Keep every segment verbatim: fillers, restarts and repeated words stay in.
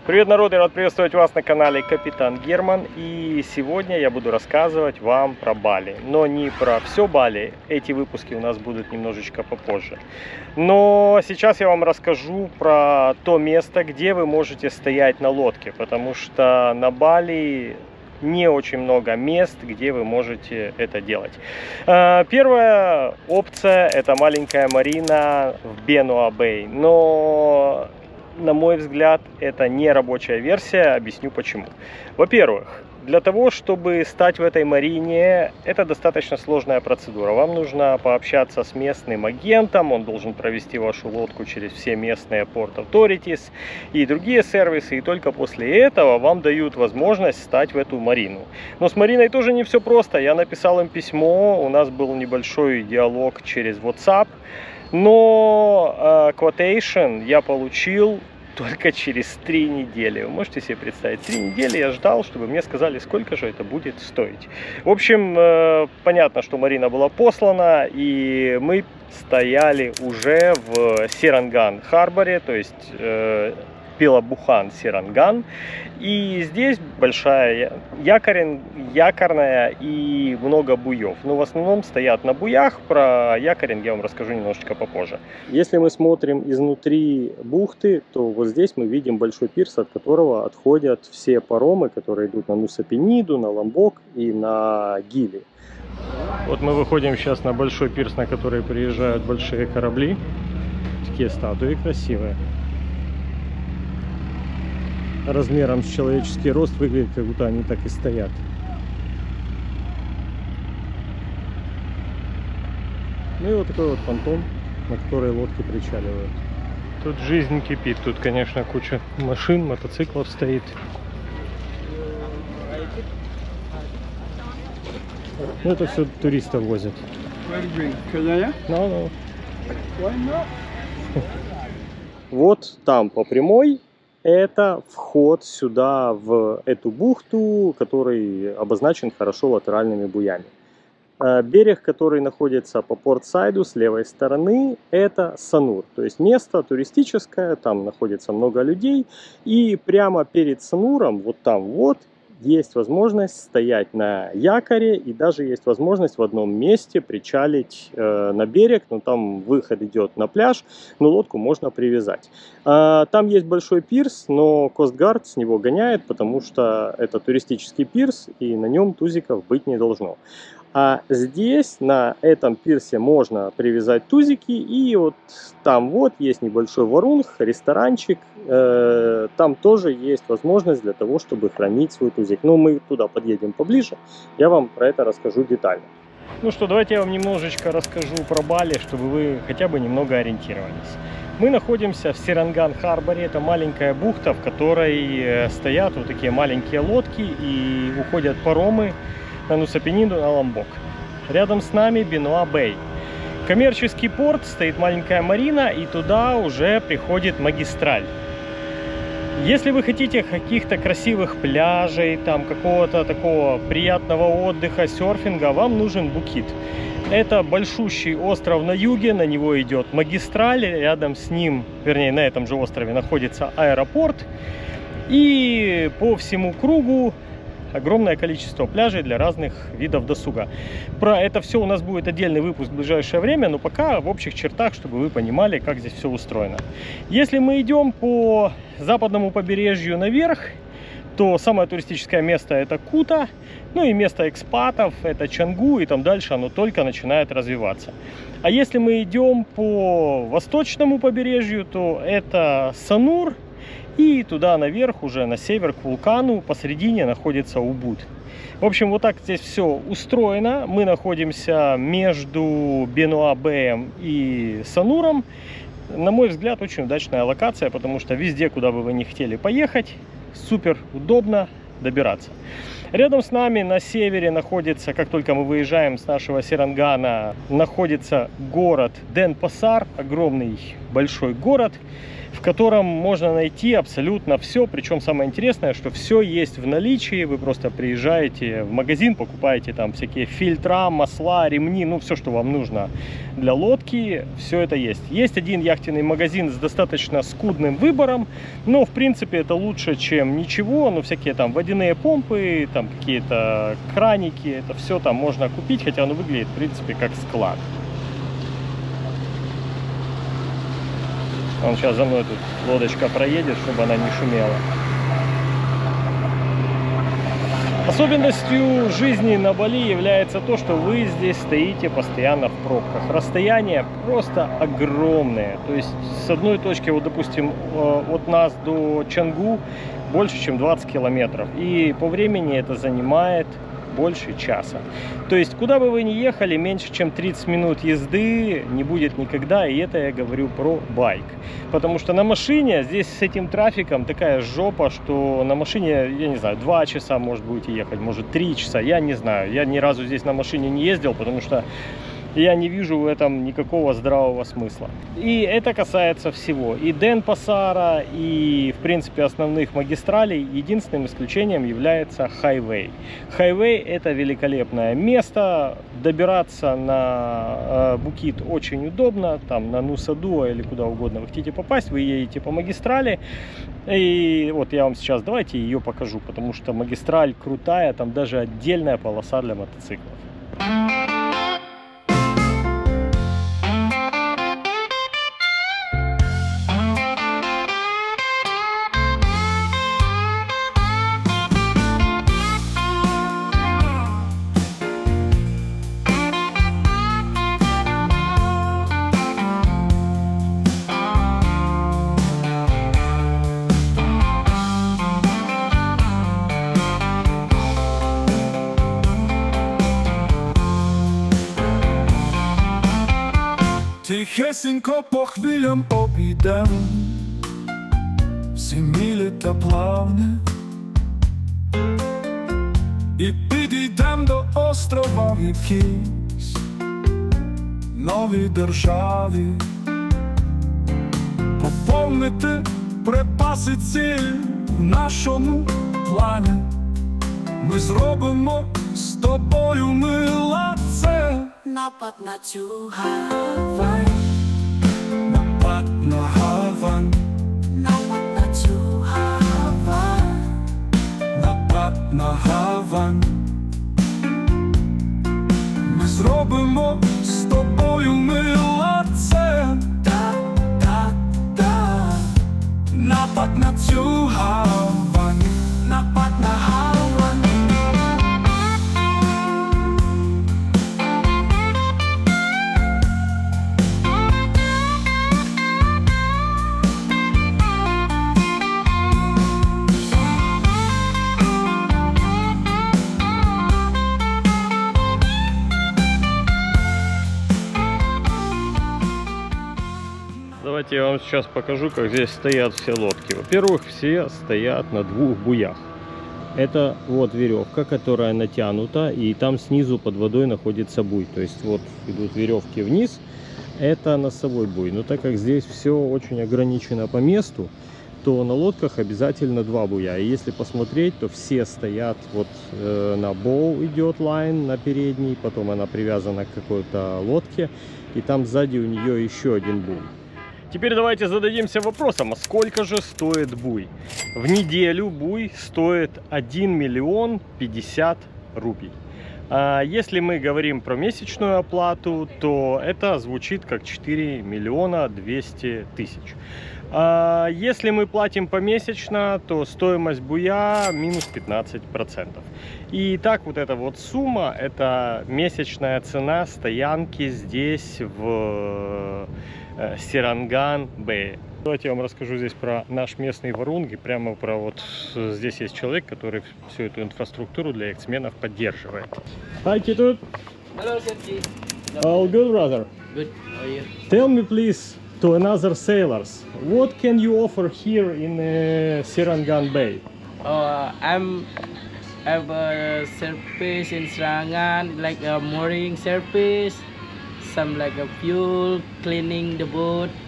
Привет, народ! Я рад приветствовать вас на канале Капитан Герман. И сегодня я буду рассказывать вам про Бали. Но не про все Бали. Эти выпуски у нас будут немножечко попозже. Но сейчас я вам расскажу про то место, где вы можете стоять на лодке. Потому что на Бали не очень много мест, где вы можете это делать. Первая опция — это маленькая марина в Бенуа-Бэй. Но на мой взгляд, это не рабочая версия. Объясню почему. Во-первых, для того, чтобы стать в этой марине, это достаточно сложная процедура. Вам нужно пообщаться с местным агентом, он должен провести вашу лодку через все местные Port Authorities и другие сервисы, и только после этого вам дают возможность стать в эту марину. Но с мариной тоже не все просто. Я написал им письмо, у нас был небольшой диалог через WhatsApp. Но э, quotation я получил только через три недели. Вы можете себе представить, три недели я ждал, чтобы мне сказали, сколько же это будет стоить. В общем, э, понятно, что марина была послана, и мы стояли уже в Серанган-Харборе, то есть э, Пелабухан-Серанган. И здесь большая якорин, якорная и много буев. Но в основном стоят на буях. Про якорин я вам расскажу немножечко попозже. Если мы смотрим изнутри бухты, то вот здесь мы видим большой пирс, от которого отходят все паромы, которые идут на Нуса-Пениду, на Ломбок и на Гили. Вот мы выходим сейчас на большой пирс, на который приезжают большие корабли. Такие статуи красивые. Размером с человеческий рост, выглядит, как будто они так и стоят. Ну и вот такой вот понтон, на который лодки причаливают. Тут жизнь кипит, тут, конечно, куча машин, мотоциклов стоит. Ну это все туристов возят. No, no. Вот там по прямой. Это вход сюда, в эту бухту, который обозначен хорошо латеральными буями. Берег, который находится по портсайду с левой стороны, это Санур. То есть место туристическое, там находится много людей. И прямо перед Сануром, вот там вот, есть возможность стоять на якоре, и даже есть возможность в одном месте причалить э, на берег. Ну, там выход идет на пляж, но лодку можно привязать. Э, там есть большой пирс, но Костгард с него гоняет, потому что это туристический пирс, и на нем тузиков быть не должно. А здесь, на этом пирсе, можно привязать тузики, и вот там вот есть небольшой варунг, ресторанчик, э, там тоже есть возможность для того, чтобы хранить свой тузик. Но мы туда подъедем поближе, я вам про это расскажу детально. Ну что, давайте я вам немножечко расскажу про Бали, чтобы вы хотя бы немного ориентировались. Мы находимся в Серанган-Харборе, это маленькая бухта, в которой стоят вот такие маленькие лодки и уходят паромы на Нуса-Пениду, на Ломбок. Рядом с нами Бенуа-Бэй. Коммерческий порт, стоит маленькая марина, и туда уже приходит магистраль. Если вы хотите каких-то красивых пляжей, там какого-то такого приятного отдыха, серфинга, вам нужен Букит. Это большущий остров на юге, на него идет магистраль, рядом с ним, вернее, на этом же острове находится аэропорт. И по всему кругу огромное количество пляжей для разных видов досуга. Про это все у нас будет отдельный выпуск в ближайшее время, но пока в общих чертах, чтобы вы понимали, как здесь все устроено. Если мы идем по западному побережью наверх, то самое туристическое место — это Кута, ну и место экспатов — это Чангу, и там дальше оно только начинает развиваться. А если мы идем по восточному побережью, то это Санур. И туда наверх, уже на север, к вулкану, посередине находится Убуд. В общем, вот так здесь все устроено. Мы находимся между Бенуа-Бэем и Сануром. На мой взгляд, очень удачная локация, потому что везде, куда бы вы ни хотели поехать, супер удобно добираться. Рядом с нами на севере находится, как только мы выезжаем с нашего Серангана, находится город Денпасар, огромный большой город. в котором можно найти абсолютно все. Причем самое интересное, что все есть в наличии. Вы просто приезжаете в магазин, покупаете там всякие фильтра, масла, ремни, ну все, что вам нужно для лодки, все это есть. Есть один яхтенный магазин с достаточно скудным выбором, но в принципе это лучше, чем ничего. Ну всякие там водяные помпы, там какие-то краники, это все там можно купить, хотя оно выглядит в принципе как склад. Он сейчас за мной тут лодочка проедет, чтобы она не шумела. Особенностью жизни на Бали является то, что вы здесь стоите постоянно в пробках. Расстояние просто огромное. То есть с одной точки, вот допустим, от нас до Чангу больше, чем двадцать километров. И по времени это занимает больше часа. То есть куда бы вы ни ехали, меньше чем тридцать минут езды не будет никогда. И это я говорю про байк. Потому что на машине здесь с этим трафиком такая жопа, что на машине, я не знаю, два часа может будете ехать, может три часа, я не знаю. Я ни разу здесь на машине не ездил, потому что я не вижу в этом никакого здравого смысла. И это касается всего. И Денпасара, и, в принципе, основных магистралей. Единственным исключением является хайвей. Хайвей – это великолепное место. Добираться на э, Букит очень удобно. Там на Нуса Дуа или куда угодно вы хотите попасть. Вы едете по магистрали. И вот я вам сейчас, давайте ее покажу. Потому что магистраль крутая. Там даже отдельная полоса для мотоциклов. Тихесенько по хвилям обійдем, всі милі та плавне, і підійдем до острова в якійсь новій державі, поповнити припаси ціль в нашому плані. Ми зробимо з тобою, мила, це напад на цю Гавань, напад на Гавань, напад на цю Гавань, напад на Гавань. Ми зробимо з тобою, мила, це та-та-та, напад на цю Гавань, напад на Гавань. Давайте я вам сейчас покажу, как здесь стоят все лодки. Во-первых, все стоят на двух буях. Это вот веревка, которая натянута, и там снизу под водой находится буй. То есть вот идут веревки вниз, это носовой буй. Но так как здесь все очень ограничено по месту, то на лодках обязательно два буя. И если посмотреть, то все стоят вот э, на боу идет лайн на передней, потом она привязана к какой-то лодке, и там сзади у нее еще один буй. Теперь давайте зададимся вопросом, а сколько же стоит буй? В неделю буй стоит один миллион пятьдесят рупий. А если мы говорим про месячную оплату, то это звучит как четыре миллиона двести тысяч. А если мы платим помесячно, то стоимость буя минус пятнадцать процентов. И так вот эта вот сумма, это месячная цена стоянки здесь в Серанган-Бэй. Давайте я вам расскажу здесь про наш местный Варунг, и прямо про вот здесь есть человек, который всю эту инфраструктуру для яхтсменов поддерживает. Hi, Kitut. Hello, Sergi. All good, brother. Good. How are you? Tell me, please, to another sailors, what can you offer here in uh, Serangan-Bэй? Uh, I'm I have a service in Serangan, like a mooring service, some like a fuel, cleaning the boat,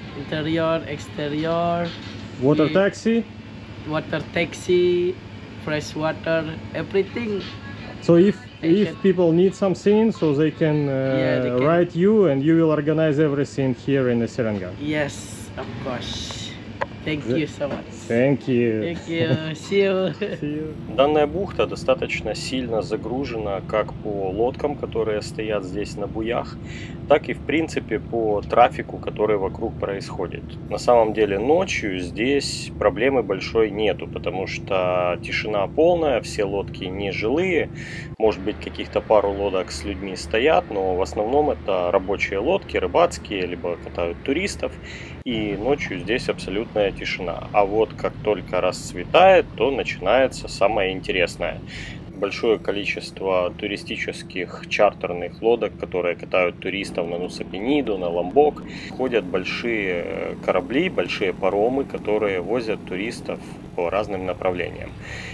interior, exterior, Water we- taxi. water taxi, fresh water, everything. So if They if can- people need something, so they can, uh, Yeah, they can- write you, and you will organize everything here in the Serangan. Yes, of course. Thank The- you so much. Thank you. Thank you. See you. Данная бухта достаточно сильно загружена как по лодкам, которые стоят здесь на буях, так и в принципе по трафику, который вокруг происходит. На самом деле ночью здесь проблемы большой нету, потому что тишина полная, все лодки не жилые, может быть каких-то пару лодок с людьми стоят, но в основном это рабочие лодки, рыбацкие, либо катают туристов, и ночью здесь абсолютная тишина. А вот как только расцветает, то начинается самое интересное. Большое количество туристических чартерных лодок, которые катают туристов на Нуса Пениду, на Ломбок. Ходят большие корабли, большие паромы, которые возят туристов по разным направлениям.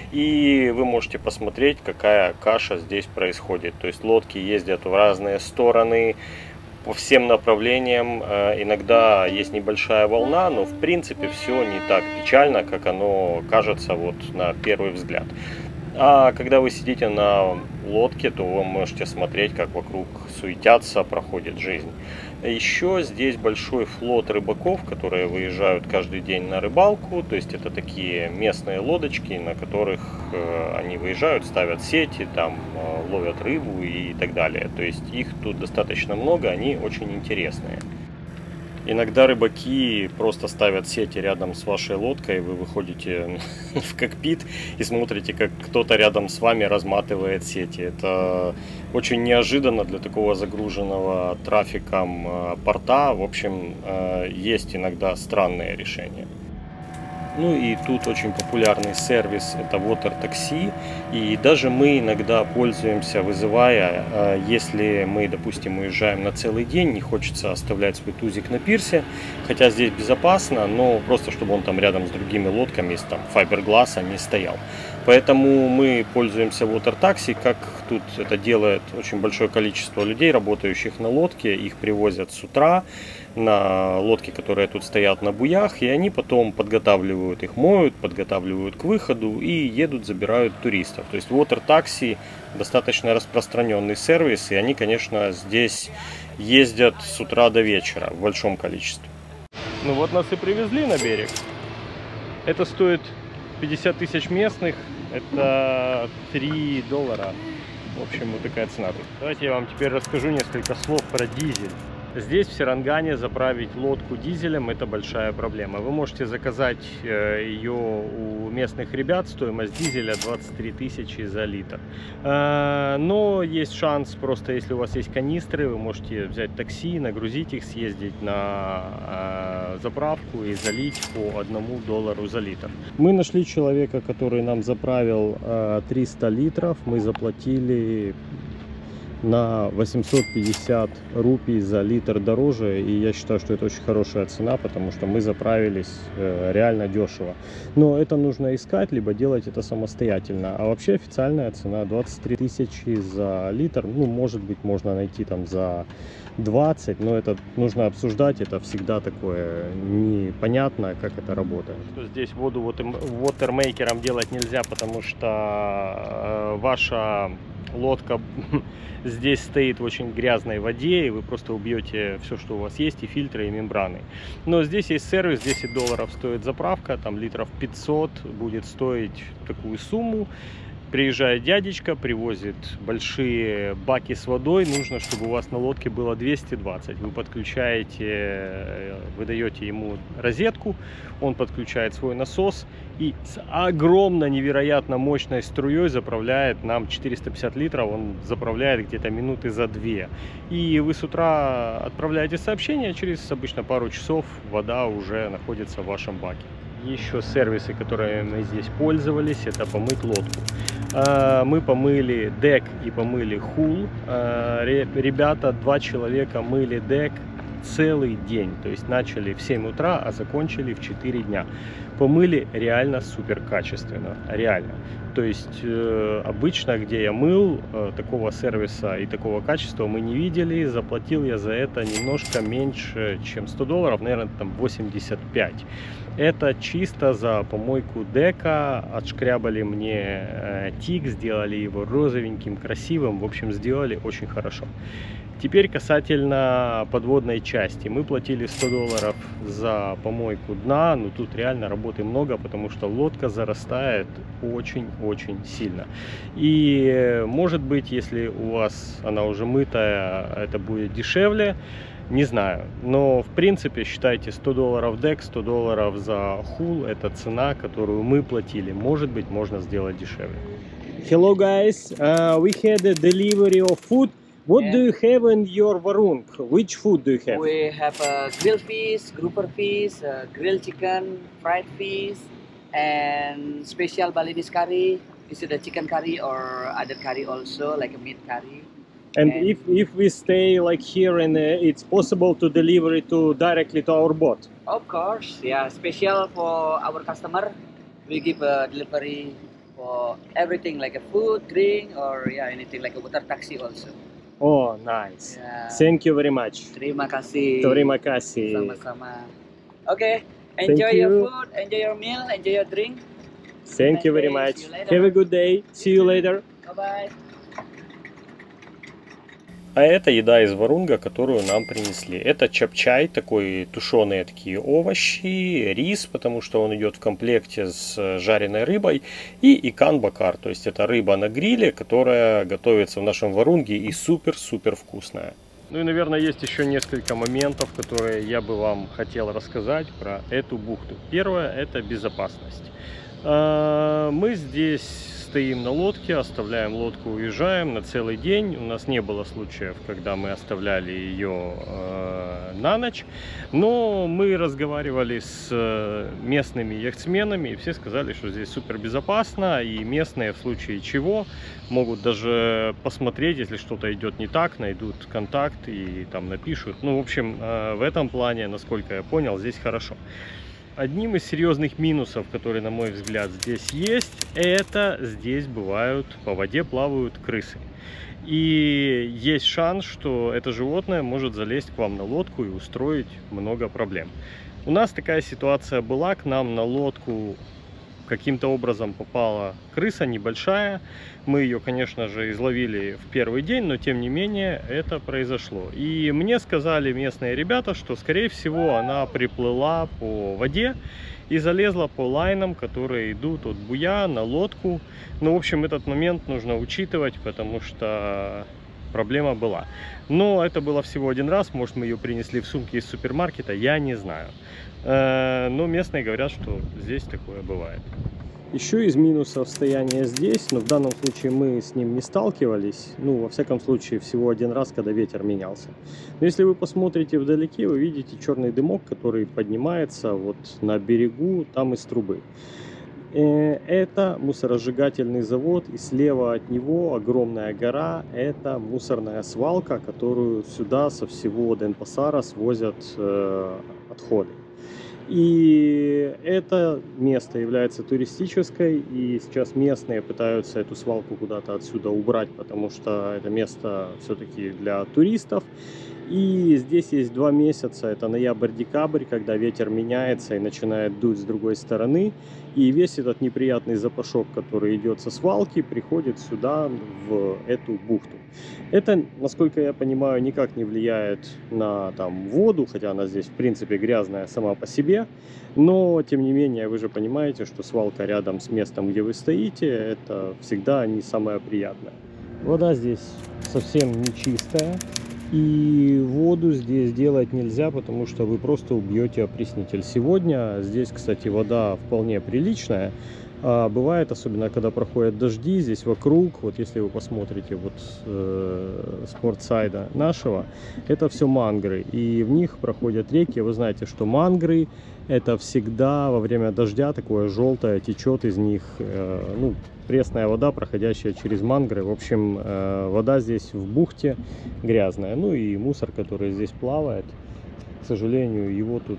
И вы можете посмотреть, какая каша здесь происходит. То есть лодки ездят в разные стороны, по всем направлениям. Иногда есть небольшая волна, но в принципе все не так печально, как оно кажется вот на первый взгляд. А когда вы сидите на лодке, то вы можете смотреть, как вокруг суетятся, проходит жизнь. Еще здесь большой флот рыбаков, которые выезжают каждый день на рыбалку. То есть это такие местные лодочки, на которых э, они выезжают, ставят сети, там э, ловят рыбу и так далее. То есть их тут достаточно много, они очень интересные. Иногда рыбаки просто ставят сети рядом с вашей лодкой, вы выходите в кокпит и смотрите, как кто-то рядом с вами разматывает сети. Это очень неожиданно для такого загруженного трафиком порта. В общем, есть иногда странные решения. Ну и тут очень популярный сервис — это Water Taxi. И даже мы иногда пользуемся, вызывая, если мы, допустим, уезжаем на целый день, не хочется оставлять свой тузик на пирсе, хотя здесь безопасно, но просто чтобы он там рядом с другими лодками из там файбергласса не стоял. Поэтому мы пользуемся Water Taxi, как тут это делает очень большое количество людей, работающих на лодке. Их привозят с утра на лодки, которые тут стоят на буях, и они потом подготавливают их, моют, подготавливают к выходу и едут, забирают туристов. То есть Water Taxi достаточно распространенный сервис, и они, конечно, здесь ездят с утра до вечера в большом количестве. Ну вот нас и привезли на берег. Это стоит пятьдесят тысяч местных, это три доллара. В общем, вот такая цена тут. Давайте я вам теперь расскажу несколько слов про дизель. Здесь, в Серангане, заправить лодку дизелем — это большая проблема. Вы можете заказать ее у местных ребят, стоимость дизеля двадцать три тысячи за литр. Но есть шанс, просто если у вас есть канистры, вы можете взять такси, нагрузить их, съездить на заправку и залить по одному доллару за литр. Мы нашли человека, который нам заправил триста литров, мы заплатили на восемьсот пятьдесят рупий за литр дороже, и я считаю, что это очень хорошая цена, потому что мы заправились э, реально дешево. Но это нужно искать, либо делать это самостоятельно. А вообще официальная цена двадцать три тысячи за литр. Ну, может быть, можно найти там за двадцать, но это нужно обсуждать, это всегда такое непонятно, как это работает. Здесь воду вот вотермейкером делать нельзя, потому что э, ваша лодка здесь стоит в очень грязной воде, и вы просто убьете все, что у вас есть, и фильтры, и мембраны. Но здесь есть сервис, десять долларов стоит заправка, там литров пятьсот будет стоить такую сумму. Приезжает дядечка, привозит большие баки с водой. Нужно, чтобы у вас на лодке было двести двадцать. Вы подключаете, вы даете ему розетку, он подключает свой насос и с огромно невероятно мощной струей заправляет нам четыреста пятьдесят литров. Он заправляет где-то минуты за две. И вы с утра отправляете сообщение, через обычно пару часов вода уже находится в вашем баке. Еще сервисы, которые мы здесь пользовались, это помыть лодку. Мы помыли дек и помыли хул. Ребята, два человека мыли дек целый день. То есть начали в семь утра, а закончили в четыре дня. Помыли реально супер качественно, реально. То есть э, обычно, где я мыл, э, такого сервиса и такого качества мы не видели. Заплатил я за это немножко меньше, чем сто долларов, наверное, там восемьдесят пять. Это чисто за помойку дека. Отшкрябали мне э, тик, сделали его розовеньким, красивым. В общем, сделали очень хорошо. Теперь касательно подводной части. Мы платили сто долларов за помойку дна, но тут реально работы много, потому что лодка зарастает очень-очень сильно. И может быть, если у вас она уже мытая, это будет дешевле. Не знаю, но в принципе считайте сто долларов дек, сто долларов за хул, это цена, которую мы платили. Может быть, можно сделать дешевле. Hello guys, uh, we had a delivery of food. What Yeah. do you have in your varung? Which food do you have? We have uh, grilled fish, grouper fish, uh, grilled chicken, fried fish, and special Balinese curry. Is it a chicken curry or other curry also, like a meat curry? And And- if, if we stay like here and uh, it's possible to deliver it to directly to our boat. Of course, yeah. Special for our customer, we give a delivery for everything like a food, drink, or yeah, anything like a water taxi also. Oh, nice. Yeah. Thank you very much. Terima kasih. Terima kasih. Sama-sama. Okay, enjoy Thank your you. food, enjoy your meal, enjoy your drink. Thank you very See much. you later. Have a good day. See you later. Bye bye. А это еда из Варунга, которую нам принесли. Это чапчай, такой тушеные такие овощи, рис, потому что он идет в комплекте с жареной рыбой, и икан бакар, то есть это рыба на гриле, которая готовится в нашем Варунге и супер-супер вкусная. Ну и, наверное, есть еще несколько моментов, которые я бы вам хотел рассказать про эту бухту. Первое – это безопасность. Мы здесь стоим на лодке, оставляем лодку, уезжаем на целый день. У нас не было случаев, когда мы оставляли ее э, на ночь. Но мы разговаривали с местными яхтсменами, и все сказали, что здесь супер безопасно. И местные в случае чего могут даже посмотреть, если что-то идет не так, найдут контакт и там напишут. Ну, в общем, э, в этом плане, насколько я понял, здесь хорошо. Одним из серьезных минусов, которые, на мой взгляд, здесь есть, это здесь бывают, по воде плавают крысы. И есть шанс, что это животное может залезть к вам на лодку и устроить много проблем. У нас такая ситуация была, к нам на лодку каким-то образом попала крыса небольшая. Мы ее, конечно же, изловили в первый день, но тем не менее это произошло. И мне сказали местные ребята, что, скорее всего, она приплыла по воде и залезла по лайнам, которые идут от буя на лодку. Ну, в общем, этот момент нужно учитывать, потому что проблема была. Но это было всего один раз, может, мы ее принесли в сумке из супермаркета, я не знаю. Но местные говорят, что здесь такое бывает. Еще из минусов стояния здесь, но в данном случае мы с ним не сталкивались. Ну, во всяком случае, всего один раз, когда ветер менялся. Но если вы посмотрите вдалеке, вы видите черный дымок, который поднимается вот на берегу, там из трубы. Это мусоросжигательный завод, и слева от него огромная гора. Это мусорная свалка, которую сюда со всего Денпасара свозят э, отходы. И это место является туристической, и сейчас местные пытаются эту свалку куда-то отсюда убрать, потому что это место все-таки для туристов. И здесь есть два месяца, это ноябрь-декабрь, когда ветер меняется и начинает дуть с другой стороны. И весь этот неприятный запашок, который идет со свалки, приходит сюда, в эту бухту. Это, насколько я понимаю, никак не влияет на там, воду, хотя она здесь, в принципе, грязная сама по себе. Но, тем не менее, вы же понимаете, что свалка рядом с местом, где вы стоите, это всегда не самое приятное. Вода здесь совсем не чистая. И воду здесь делать нельзя, потому что вы просто убьете опреснитель. Сегодня здесь, кстати, вода вполне приличная. А бывает, особенно когда проходят дожди, здесь вокруг, вот если вы посмотрите вот э, с портсайда нашего, это все мангры. И в них проходят реки. Вы знаете, что мангры это всегда во время дождя такое желтое течет из них, э, ну, пресная вода, проходящая через мангры. В общем, э, вода здесь в бухте грязная. Ну и мусор, который здесь плавает, К сожалению, его тут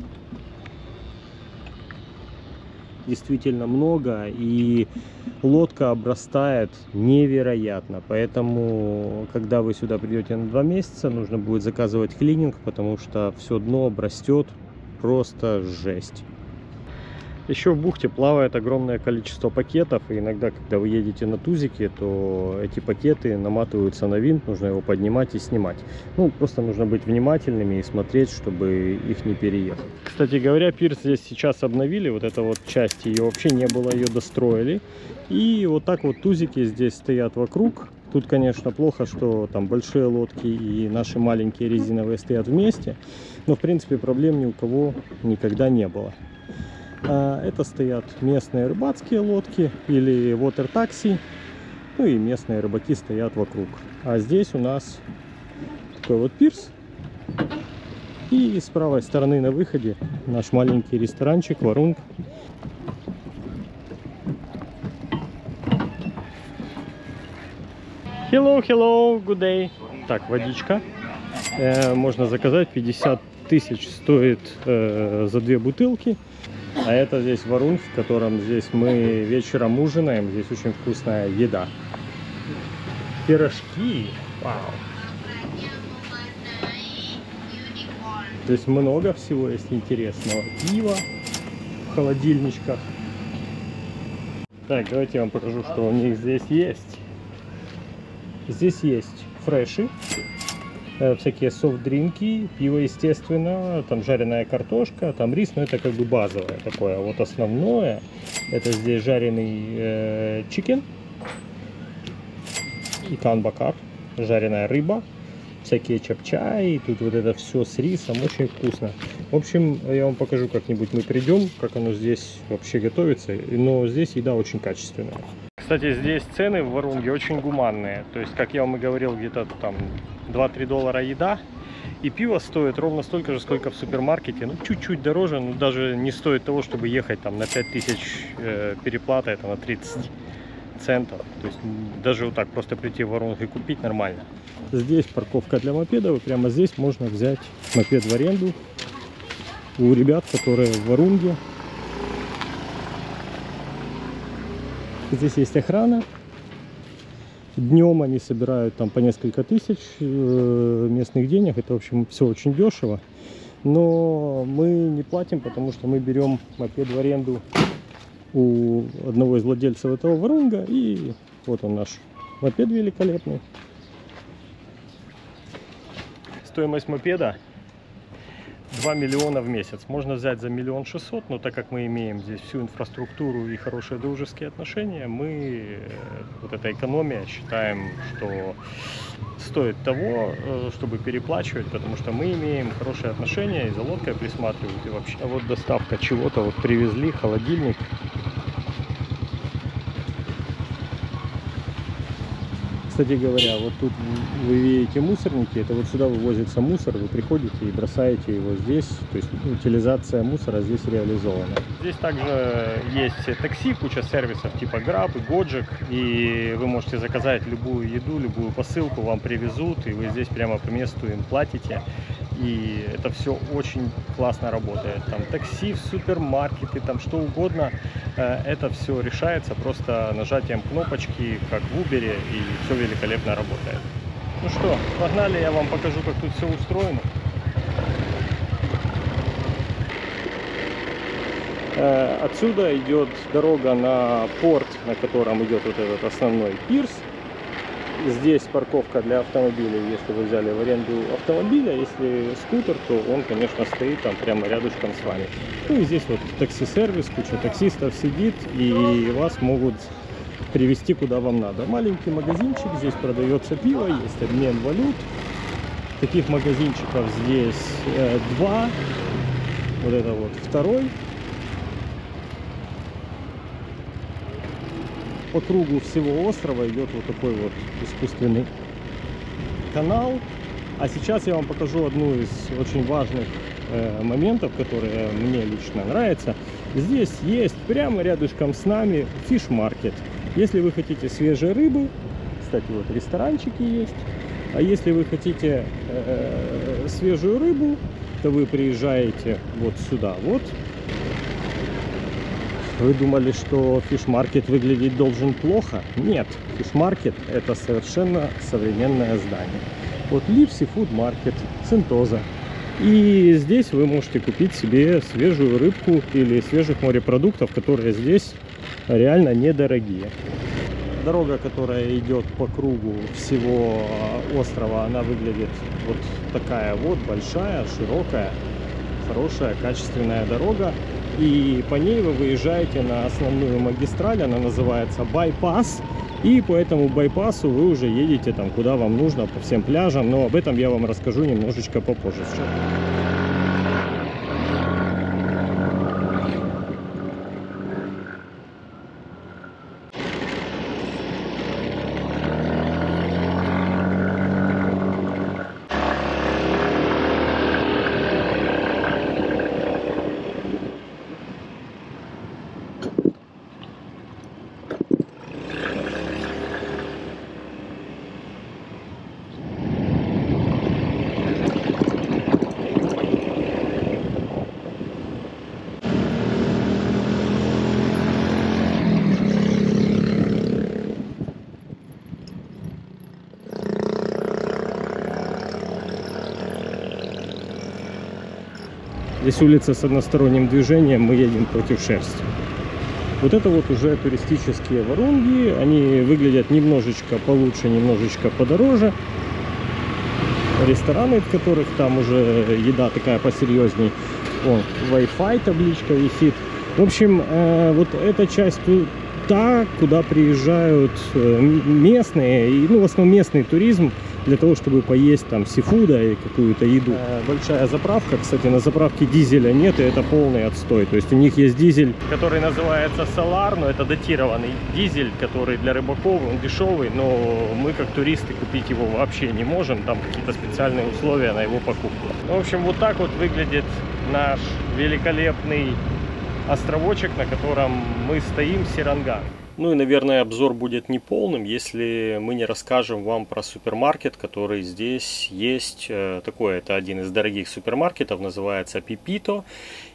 действительно много, и лодка обрастает невероятно. Поэтому, когда вы сюда придете на два месяца, нужно будет заказывать клининг, потому что все дно обрастет просто жесть. Еще в бухте плавает огромное количество пакетов, и иногда, когда вы едете на тузике, то эти пакеты наматываются на винт, нужно его поднимать и снимать. Ну, просто нужно быть внимательными и смотреть, чтобы их не переехать. Кстати говоря, пирс здесь сейчас обновили, вот эта вот часть, ее вообще не было, ее достроили. И вот так вот тузики здесь стоят вокруг. Тут, конечно, плохо, что там большие лодки и наши маленькие резиновые стоят вместе, но, в принципе, проблем ни у кого никогда не было. Это стоят местные рыбацкие лодки или water-такси, ну и местные рыбаки стоят вокруг. А здесь у нас такой вот пирс, и с правой стороны на выходе наш маленький ресторанчик Варунг. Hello, hello, good day. Так, водичка. Э, можно заказать, пятьдесят тысяч стоит э, за две бутылки. А это здесь Варунг, в котором здесь мы вечером ужинаем. Здесь очень вкусная еда. Пирожки. Вау. Здесь много всего, если интересного. Пиво в холодильничках. Так, давайте я вам покажу, что у них здесь есть. Здесь есть фреши, всякие софт-дринки, пиво, естественно, там жареная картошка, там рис, но это как бы базовое такое. А вот основное, это здесь жареный чикен, икан бакар, жареная рыба, всякие чапчай, тут вот это все с рисом, очень вкусно. В общем, я вам покажу как-нибудь, мы придем, как оно здесь вообще готовится, но здесь еда очень качественная. Кстати, здесь цены в Варунге очень гуманные. То есть, как я вам и говорил, где-то там два-три доллара еда. И пиво стоит ровно столько же, сколько в супермаркете. Ну, чуть-чуть дороже, но даже не стоит того, чтобы ехать там на пять тысяч э, переплата, это на тридцать центов. То есть, даже вот так просто прийти в Варунг и купить нормально. Здесь парковка для мопедов, и прямо здесь можно взять мопед в аренду у ребят, которые в Варунге. Здесь есть охрана. Днем они собирают там по несколько тысяч местных денег. Это, в общем, все очень дешево. Но мы не платим, потому что мы берем мопед в аренду у одного из владельцев этого Варунга. И вот он, наш мопед великолепный. Стоимость мопеда два миллиона в месяц. Можно взять за миллион шестьсот, но так как мы имеем здесь всю инфраструктуру и хорошие дружеские отношения, мы, вот эта экономия, считаем, что стоит того, чтобы переплачивать, потому что мы имеем хорошие отношения и за лодкой присматривают, и вообще. А вот доставка чего-то, вот привезли холодильник. Кстати говоря, вот тут вы видите мусорники, это вот сюда вывозится мусор, вы приходите и бросаете его здесь, то есть утилизация мусора здесь реализована. Здесь также есть такси, куча сервисов типа Grab, Gojek, и вы можете заказать любую еду, любую посылку, вам привезут, и вы здесь прямо по месту им платите. И это все очень классно работает. Там такси в супермаркеты, там что угодно. Это все решается просто нажатием кнопочки, как в Uber, и все великолепно работает. Ну что, погнали, я вам покажу, как тут все устроено. Отсюда идет дорога на порт, на котором идет вот этот основной пирс. Здесь парковка для автомобилей, если вы взяли в аренду автомобиля. Если скутер, то он, конечно, стоит там прямо рядышком с вами. Ну и здесь вот такси-сервис, куча таксистов сидит, и вас могут привезти куда вам надо. Маленький магазинчик, здесь продается пиво, есть обмен валют. Таких магазинчиков здесь э, два. Вот это вот второй. По кругу всего острова идет вот такой вот искусственный канал. А сейчас я вам покажу одну из очень важных э, моментов, которые мне лично нравятся. Здесь есть прямо рядышком с нами фиш-маркет. Если вы хотите свежей рыбы, кстати, вот ресторанчики есть. А если вы хотите э, свежую рыбу, как-то вы приезжаете вот сюда, вот. Вы думали, что фиш-маркет выглядеть должен плохо? Нет, фиш-маркет — это совершенно современное здание. Вот Liv Seafood Market, Сентоза. И здесь вы можете купить себе свежую рыбку или свежих морепродуктов, которые здесь реально недорогие. Дорога, которая идет по кругу всего острова, она выглядит вот такая вот, большая, широкая, хорошая, качественная дорога. И по ней вы выезжаете на основную магистраль, она называется байпас. И по этому байпасу вы уже едете там, куда вам нужно, по всем пляжам. Но об этом я вам расскажу немножечко попозже. Здесь улица с односторонним движением, мы едем против шерсти. Вот это вот уже туристические Варунги. Они выглядят немножечко получше, немножечко подороже. Рестораны, в которых там уже еда такая посерьезней. Вон, Wi-Fi табличка висит. В общем, э, вот эта часть та, куда приезжают местные, и, ну, в основном местный туризм, для того, чтобы поесть там сифуда и какую-то еду. Большая заправка, кстати, на заправке дизеля нет, и это полный отстой. То есть у них есть дизель, который называется Solar, но это датированный дизель, который для рыбаков, он дешевый, но мы как туристы купить его вообще не можем, там какие-то специальные условия на его покупку. В общем, вот так вот выглядит наш великолепный островочек, на котором мы стоим, Серанган. Ну и, наверное, обзор будет неполным, если мы не расскажем вам про супермаркет, который здесь есть. Такой, это один из дорогих супермаркетов, называется Pepito.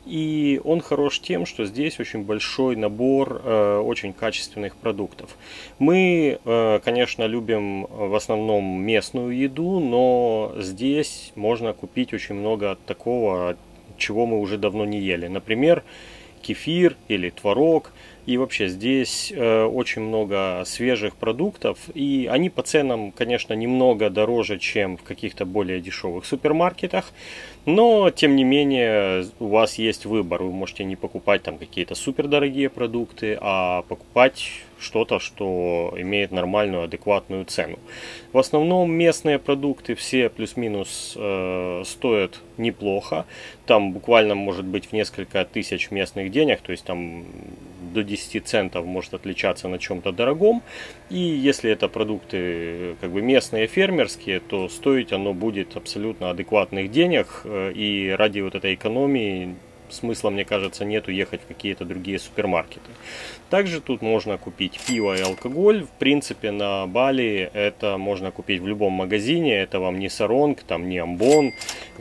И он хорош тем, что здесь очень большой набор э, очень качественных продуктов. Мы, э, конечно, любим в основном местную еду, но здесь можно купить очень много такого, чего мы уже давно не ели. Например, кефир или творог. И вообще здесь э, очень много свежих продуктов, и они по ценам, конечно, немного дороже, чем в каких-то более дешевых супермаркетах, но тем не менее у вас есть выбор. Вы можете не покупать там какие-то супердорогие продукты, а покупать что-то, что имеет нормальную, адекватную цену. В основном местные продукты все плюс-минус э, стоят неплохо. Там буквально может быть в несколько тысяч местных денег, то есть там до десяти центов может отличаться на чем-то дорогом. И если это продукты как бы местные, фермерские, то стоить оно будет абсолютно адекватных денег. И ради вот этой экономии смысла, мне кажется, нету ехать в какие-то другие супермаркеты. Также тут можно купить пиво и алкоголь. В принципе, на Бали это можно купить в любом магазине. Это вам не Саронг, там не Амбон,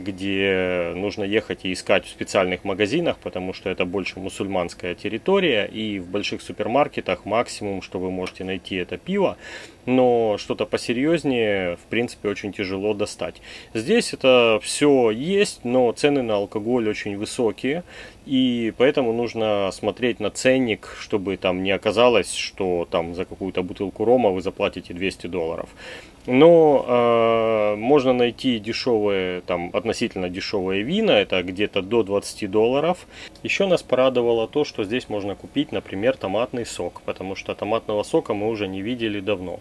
где нужно ехать и искать в специальных магазинах, потому что это больше мусульманская территория. И в больших супермаркетах максимум, что вы можете найти, это пиво. Но что-то посерьезнее, в принципе, очень тяжело достать. Здесь это все есть, но цены на алкоголь очень высокие. И поэтому нужно смотреть на ценник, чтобы там не оказалось, что там за какую-то бутылку рома вы заплатите двести долларов. Но э, можно найти дешевые, там, относительно дешевые вина, это где-то до двадцати долларов. Еще нас порадовало то, что здесь можно купить, например, томатный сок, потому что томатного сока мы уже не видели давно.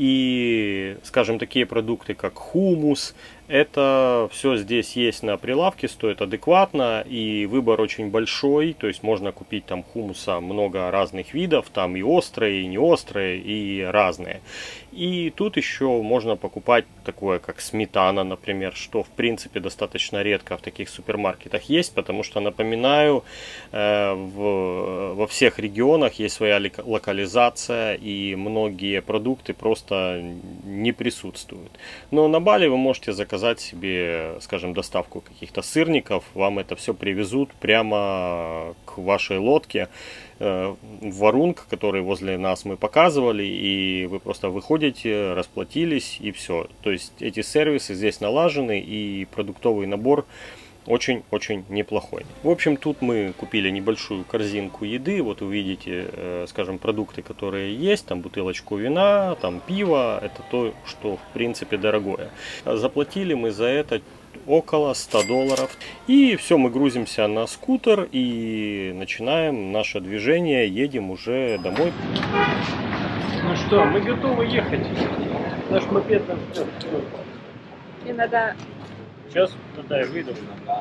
И, скажем, такие продукты, как хумус, это все здесь есть на прилавке, стоит адекватно, и выбор очень очень большой, то есть можно купить там хумуса много разных видов, там и острые, и не острые, и разные. И тут еще можно покупать такое, как сметана, например, что в принципе достаточно редко в таких супермаркетах есть, потому что, напоминаю, в, во всех регионах есть своя локализация, и многие продукты просто не присутствуют. Но на Бали вы можете заказать себе, скажем, доставку каких-то сырников, вам это все привезут прямо к вашей лодке, в Варунг, который возле нас мы показывали, и вы просто выходите, расплатились, и все. То есть эти сервисы здесь налажены, и продуктовый набор очень-очень неплохой. В общем, тут мы купили небольшую корзинку еды. Вот увидите, скажем, продукты, которые есть. Там бутылочку вина, там пиво. Это то, что в принципе дорогое. Заплатили мы за это около ста долларов. И все, мы грузимся на скутер и начинаем наше движение. Едем уже домой. Ну что, мы готовы ехать. Наш мопед нам ждет. И надо... Сейчас туда я выйду.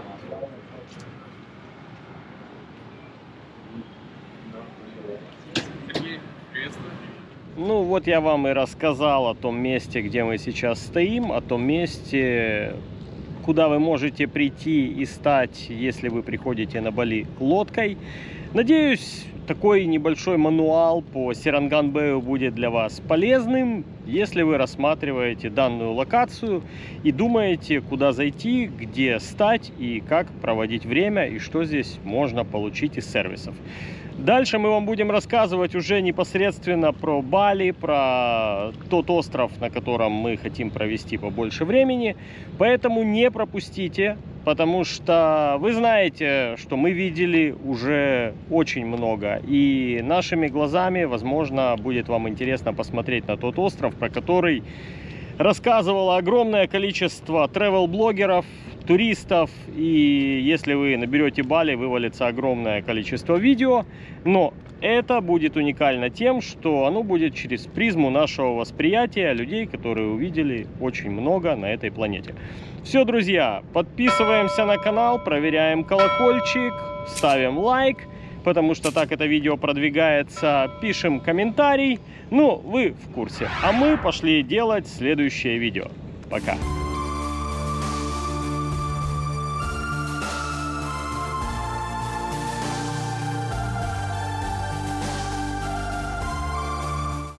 Ну вот я вам и рассказал о том месте, где мы сейчас стоим, о том месте, куда вы можете прийти и стать, если вы приходите на Бали лодкой. Надеюсь, такой небольшой мануал по Серанган-Бэю будет для вас полезным, если вы рассматриваете данную локацию и думаете, куда зайти, где стать и как проводить время, и что здесь можно получить из сервисов. Дальше мы вам будем рассказывать уже непосредственно про Бали, про тот остров, на котором мы хотим провести побольше времени. Поэтому не пропустите, потому что вы знаете, что мы видели уже очень много. И нашими глазами, возможно, будет вам интересно посмотреть на тот остров, про который рассказывало огромное количество travel-блогеров, туристов, и если вы наберете Бали, вывалится огромное количество видео, но это будет уникально тем, что оно будет через призму нашего восприятия людей, которые увидели очень много на этой планете. Все, друзья, подписываемся на канал, проверяем колокольчик, ставим лайк, потому что так это видео продвигается, пишем комментарий, ну, вы в курсе. А мы пошли делать следующее видео. Пока!